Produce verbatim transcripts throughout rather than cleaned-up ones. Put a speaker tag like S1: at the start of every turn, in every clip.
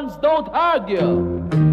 S1: guns don't argue.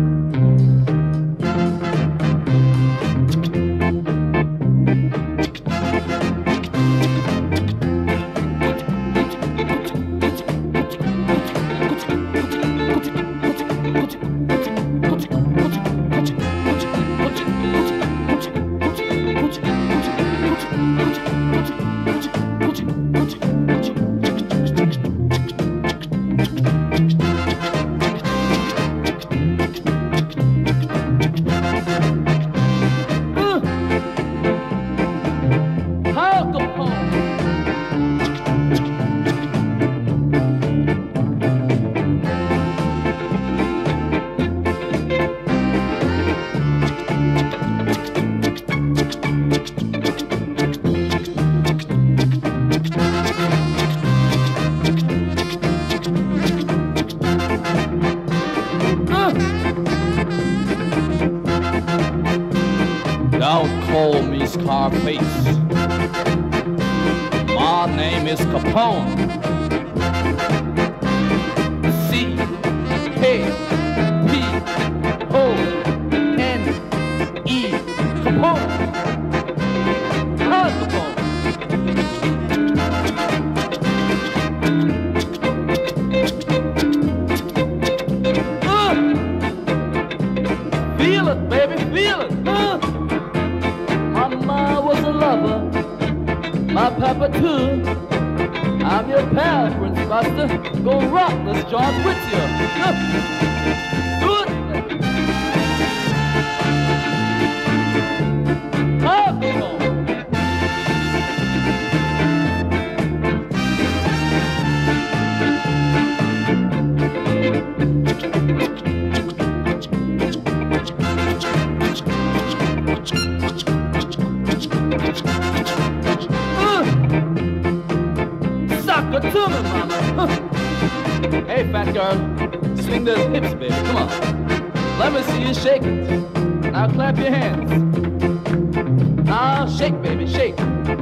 S1: Don't call me Scarface. My name is Capone. C K P O N E. Capone. Al Capone. Uh, feel it, baby, feel it. Uh. Mama was a lover, my papa too. I'm your pal, Prince Buster. Go rock this joint with you. Good. Oh, come on. To me, mama. Hey, fat girl, swing those hips, baby. Come on. Let me see you shake it. Now clap your hands. Now shake, baby, shake.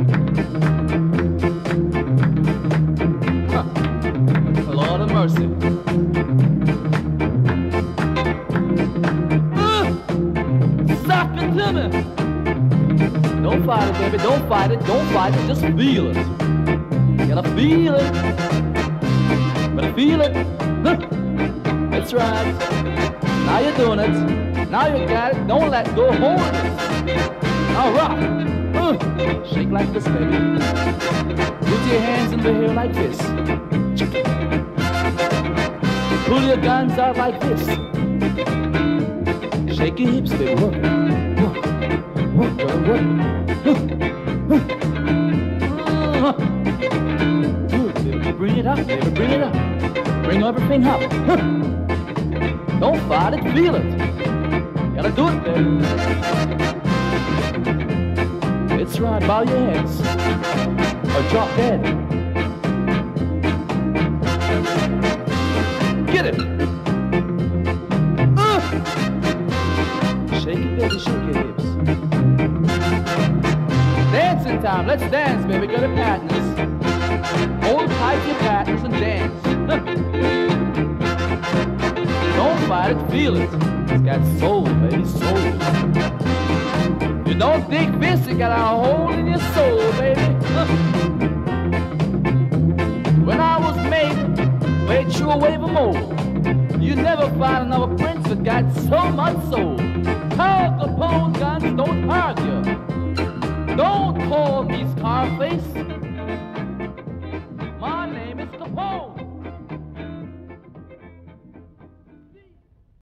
S1: Huh. Lord of mercy. Uh, sock it to me. Don't fight it, baby. Don't fight it. Don't fight it. Just feel it. Gotta feel it. Gotta feel it. Huh. That's right. Now you're doing it. Now you got it. Don't let go. Hold it. Now rock. Uh. Shake like this, baby. Put your hands in the hair like this. Pull your guns out like this. Shake your hips, baby. Work. Work, work, work. Uh. Uh. Bring it up, baby, bring it up. Bring everything up. Huh. Don't fight it, feel it. Gotta do it, baby. It's right, bow your heads. Or drop dead. Get it. Uh. Shake it, baby, shake your hips. Dancing time, let's dance, baby, go to partners. Hold tight your partners and dance. Don't fight it, feel it. It's got soul, baby, soul. You don't dig this, you got a hole in your soul, baby. When I was made, way threw away the mold. You never find another prince that got so much soul. Al Capone guns don't argue. Don't call me Scarface.